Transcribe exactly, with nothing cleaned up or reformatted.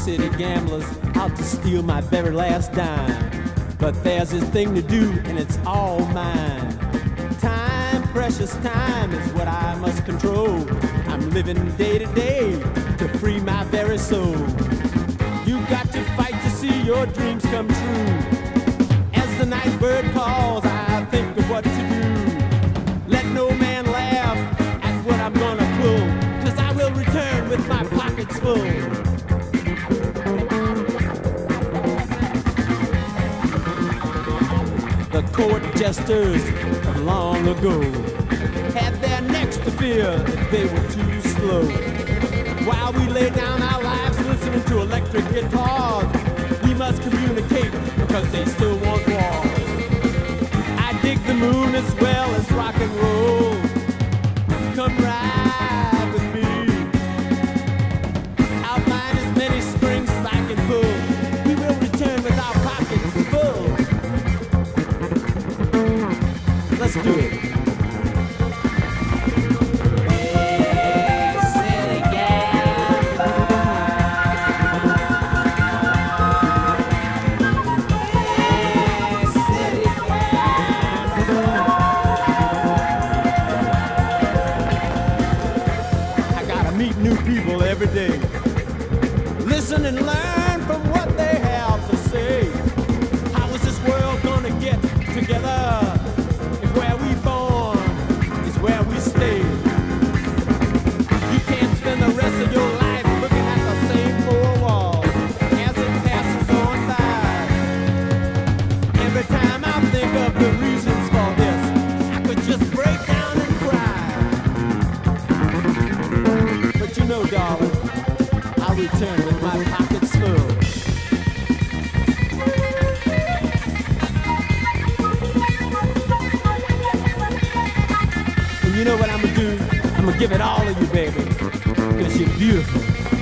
city gamblers out to steal my very last dime. But there's this thing to do, and it's all mine. Time, precious time, is what I must control. I'm living day to day to free my very soul. You got to fight to see your dreams come true. As the night bird calls, I think of what to do. Let no man laugh at what I'm gonna pull, 'cause I will return with my pockets full. The court jesters of long ago had their necks to fear if they were too slow. While we lay down our lives listening to electric guitars, we must communicate because they still want wars. I dig the moon as well as rock and roll. Come ride with me. I'll find as many strings as I can pull. We will return with our pockets full. Let's do it. New people every day. Listen and learn from what they have to say. How is this world gonna get together if where we born is where we stay? You can't spend the rest of your life looking at the same four walls as it passes on by. Every time I think of the reasons for this, I could just break down and cry. But you know, darling, I'll return with my pockets full. And you know what I'm gonna do? I'm gonna give it all to you, baby, because you're beautiful.